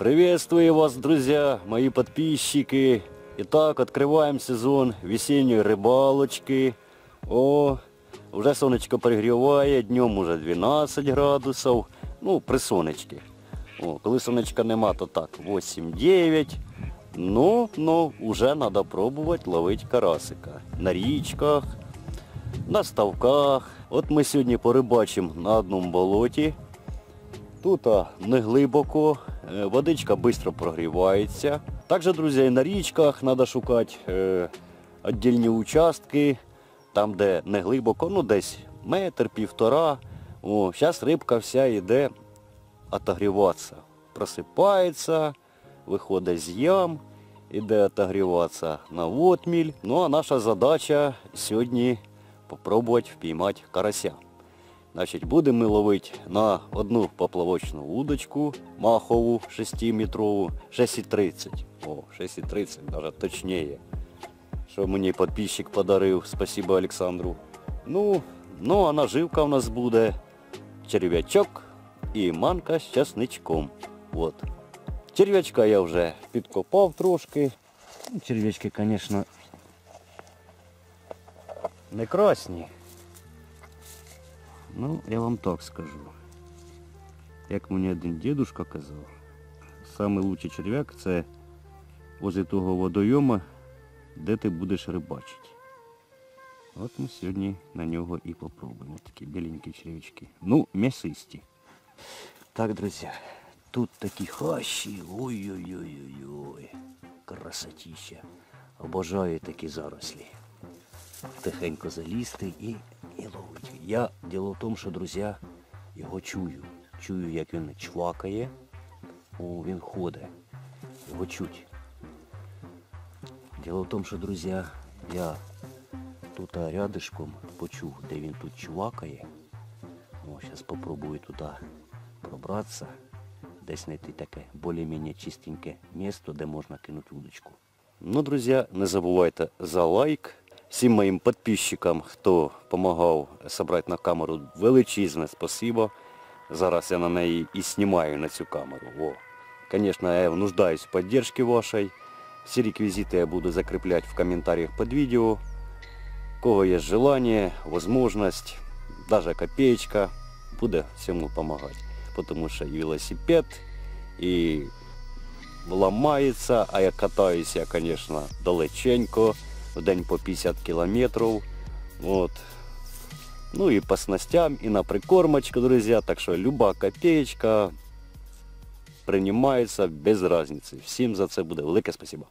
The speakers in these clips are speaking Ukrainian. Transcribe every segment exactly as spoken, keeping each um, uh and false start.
Приветствую вас, друзья, мои подписчики. Итак, открываем сезон весенней рыбалочки. О, уже сонечко пригріває, днем уже дванадцять градусів. Ну, при сонечці. О, коли сонечка нема, то так, вісім-дев'ять. Ну, ну, уже треба пробувати ловити карасика. На річках, на ставках. От ми сьогодні порибачимо на одному болоті. Тут не глибоко, водичка швидко прогрівається. Також, друзі, на річках треба шукати е, віддільні участки, там де не глибоко, ну десь метр, півтора. О, зараз рибка вся йде отогріватися. Просипається, виходить з ям, йде отогріватися на отміль. Ну а наша задача сьогодні спробувати впіймати карася. Значить, будемо ми ловити на одну поплавочну удочку махову шестиметрову, шість тридцять. О, шість тридцять, навіть точніше. Що мені підписчик подарив, спасибо Олександру. Ну, ну а наживка у нас буде черв'ячок і манка з часничком. От. Черв'ячка я вже підкопав трошки. Черв'ячки, звісно, не красні. Ну, я вам так скажу. Як мені один дідушка казав, найкращий черв'як – це возле того водойома, де ти будеш рибачити. От ми сьогодні на нього і попробуємо. Такі біленькі черв'ячки. Ну, м'ясисті. Так, друзі, тут такі хащі. Ой-ой-ой-ой-ой. Красотища. Обожаю такі зарослі. Тихенько залізти і, і ловити. Я, діло в тому, що, друзі, його чую. Чую, як він чвакає. О, він ходить. Його чуть. Діло в тому, що, друзі, я тут рядышком почув, де він тут чвакає. О, зараз спробую туди пробратися. Десь знайти таке більш-менш чистеньке місце, де можна кинути удочку. Ну, друзі, не забувайте за лайк. Всім моїм підписчикам, хто допомагав зібрати на камеру, величезне спасибо. Зараз я на неї і знімаю на цю камеру. О. Звісно, я нуждаюсь в підтримці вашій. Всі реквізити я буду закріпляти в коментарях під відео. У кого є бажання, можливість, навіть копеечка, буде всьому допомагати. Тому що і велосипед, і ламається, а я катаюся, звісно, далеченько. В день по п'ятдесят кілометрів. Вот. Ну и по снастям, и на прикормочку, друзья. Так что люба копеечка принимается без разницы. Всем за це буде велике спасибо.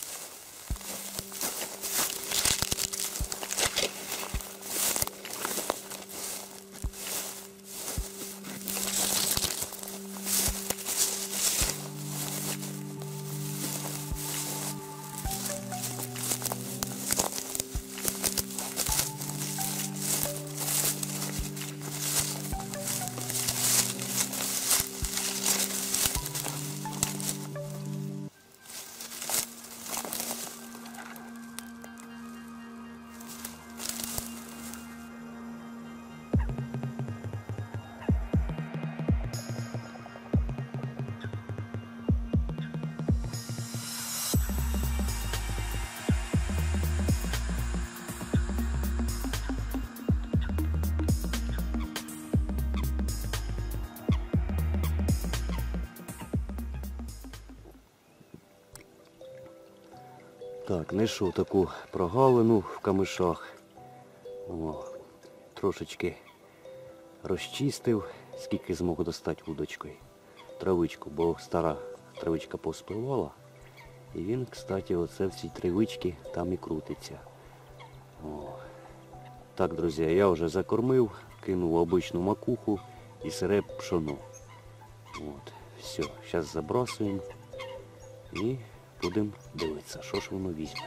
Так, знайшов таку прогалину в камишах. О, трошечки розчистив, скільки змог достати вудочкою. Травичку, бо стара травичка поспливала. І він, кстати, оце в цій травичці там і крутиться. О. Так, друзі, я вже закормив, кинув обичну макуху і сире пшоно. От, все, зараз забрасуємо і будемо дивитися, що ж воно візьме.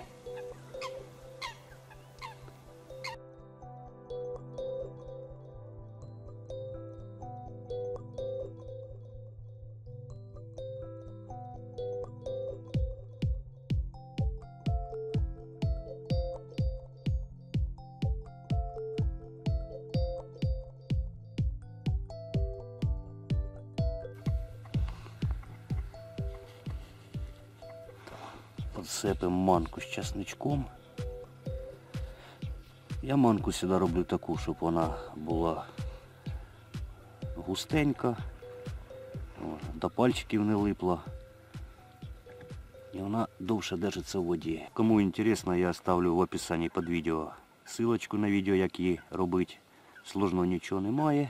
Подсипемо манку з чесничком. Я манку сюди роблю таку, щоб вона була густенька, до пальчиків не липла. І вона довше держиться в воді. Кому цікаво, я ставлю в описанні під відео ссылочку на відео, як її робити. Сложного нічого немає.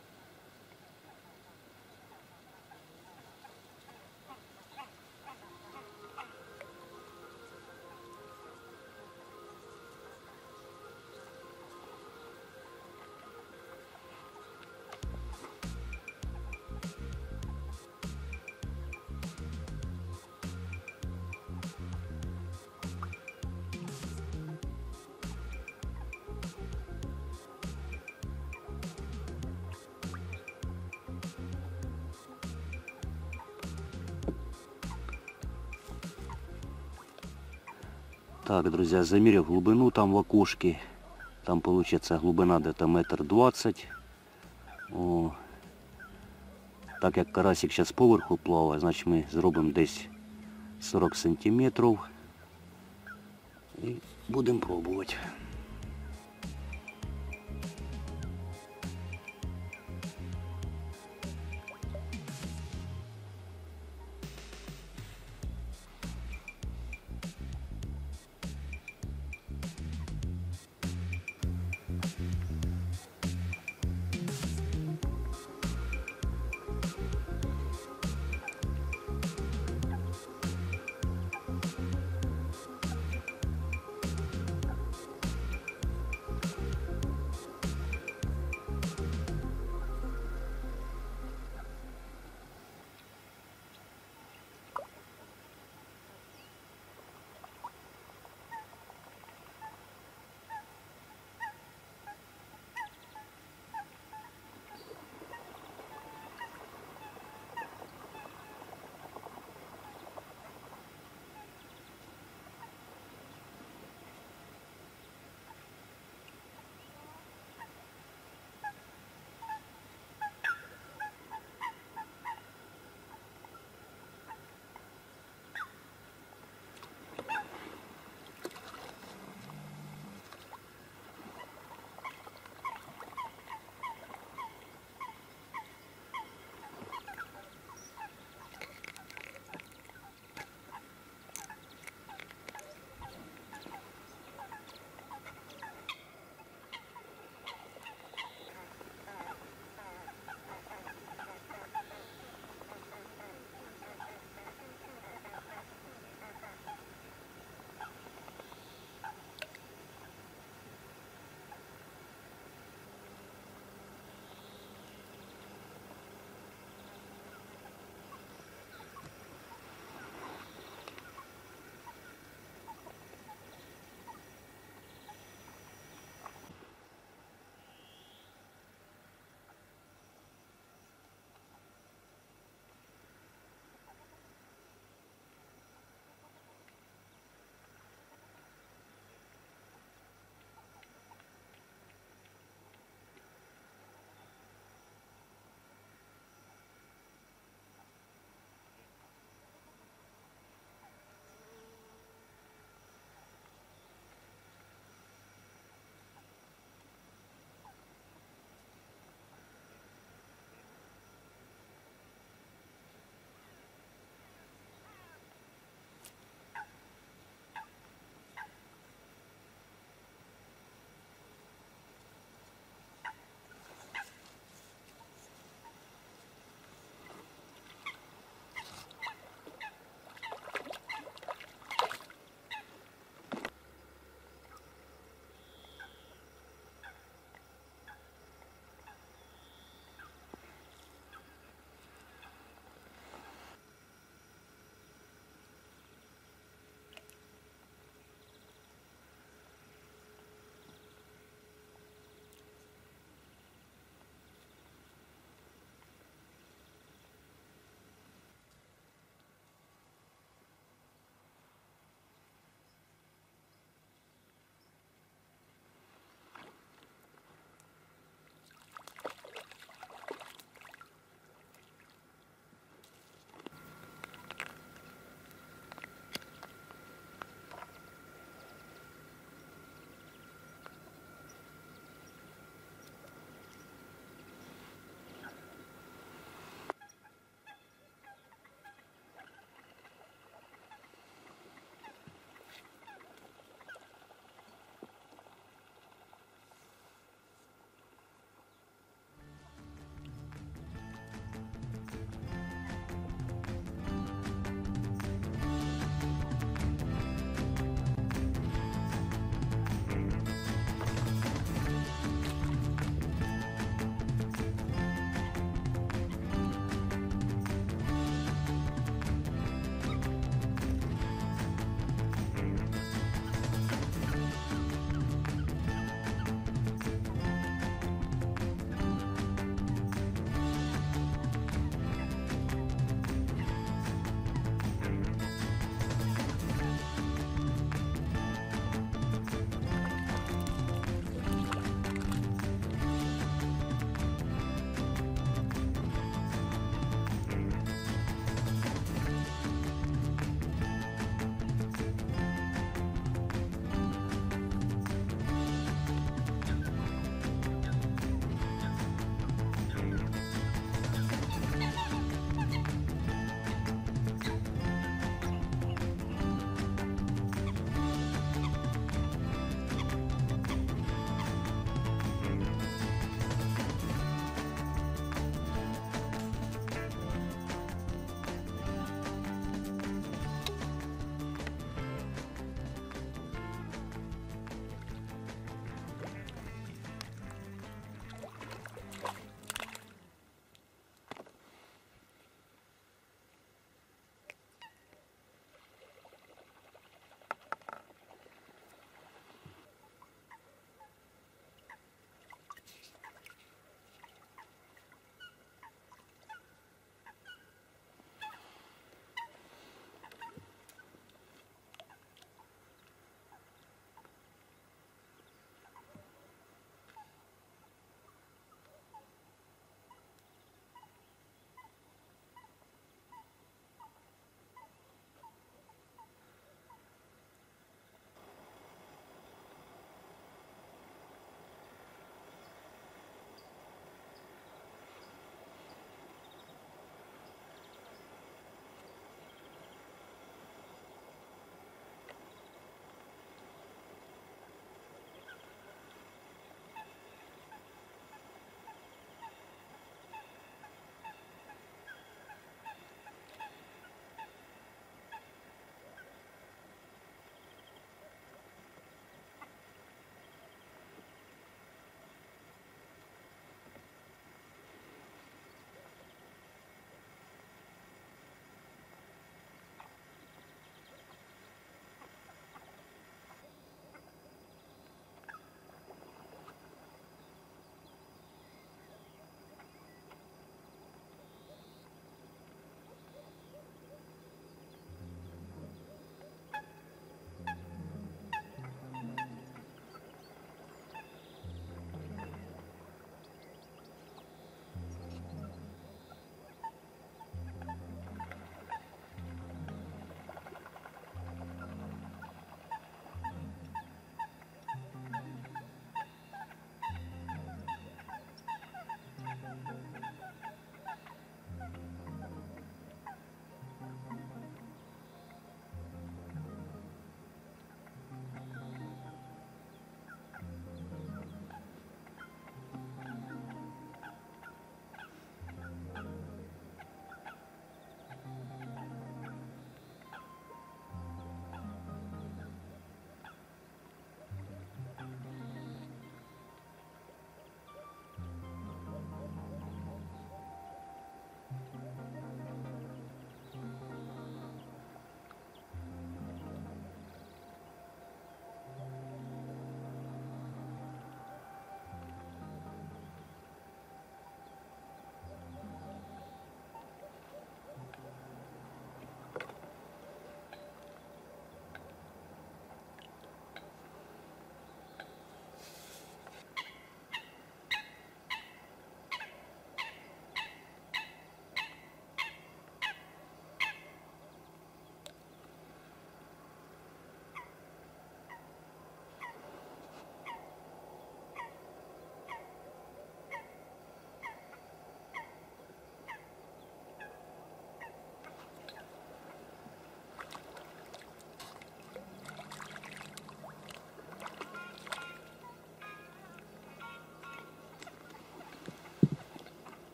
Так, друзья, замерив глубину там в окошке. Там получится глубина где-то метр двадцать. О. Так як карасик зараз поверху плаває, значить ми зробимо десь сорок сантиметрів. І будемо пробувати.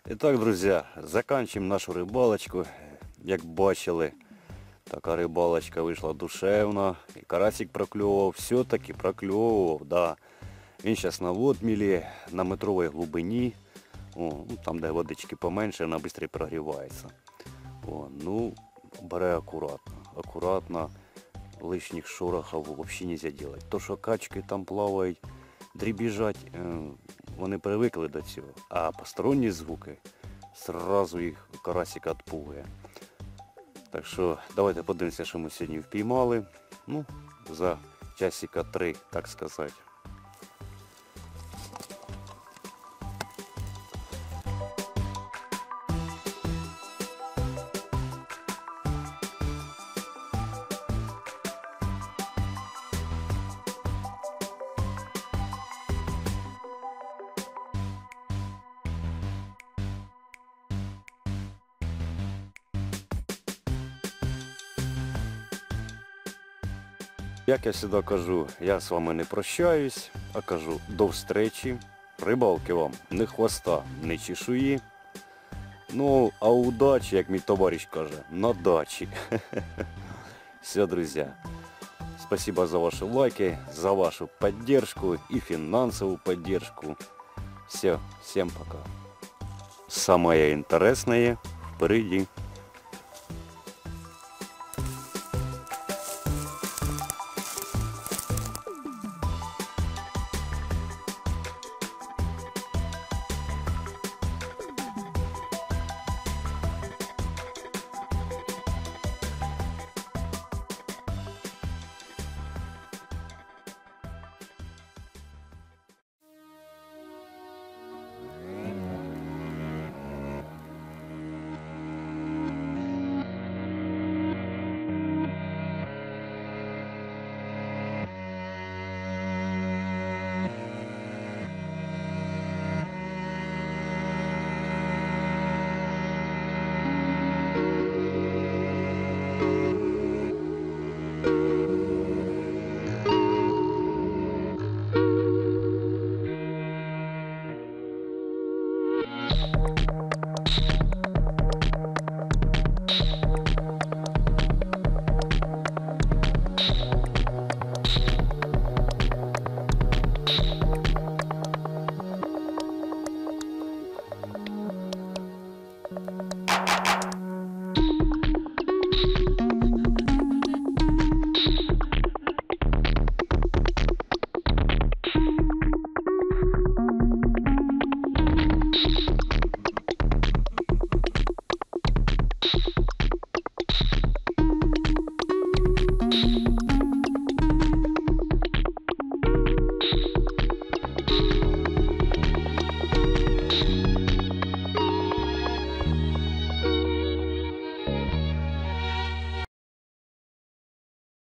І так, друзі, закінчимо нашу рибалочку. Як бачили, така рибалочка вийшла душевна. І карасик прокльовував, все-таки прокльовував, да. Він зараз на отмілі, на метровій глибині. О, ну, там, де водички поменше, вона швидше прогрівається. О, ну, бере акуратно, акуратно, лишніх шорохів взагалі не можна робити. То, що качки там плавають, дрібіжать, вони привикли до цього. А посторонні звуки, одразу їх карасик відпугує. Так що, давайте подивимося, що ми сьогодні впіймали. Ну, за часика три, так сказати. Як я завжди кажу, я з вами не прощаюсь, а кажу до встречі. Рибалки вам ні хвоста, ні чешуї. Ну, а удачі, як мій товариш каже, на дачі. Все, друзі. Спасибо за ваши лайки, за вашу поддержку и финансовую поддержку. Все, всем пока. Самое интересное впереди.